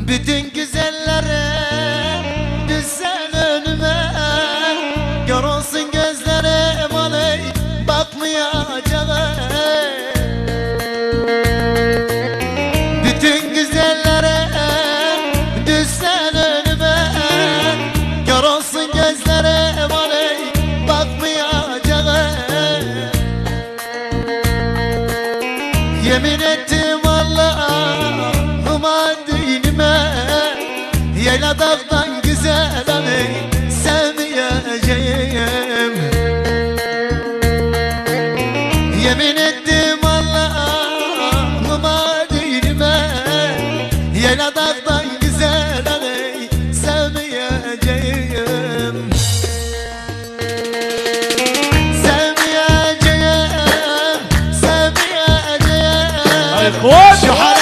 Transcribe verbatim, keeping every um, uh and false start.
Bütün güzellere düşsen önüme, gör olsun gözlerim aley bakmayacağım. Bütün güzellere düşsen önüme, gör olsun gözlerim aley bakmayacağım. Yemin ettim Allah'ıma dinime, yayla dağdan güzel aley sevmeyeceğim. Yemin ettim Allah'ıma dinime, yayla dağdan güzel aley sevmeyeceğim. Sevmeyeceğim, sevmeyeceğim. Ay koş!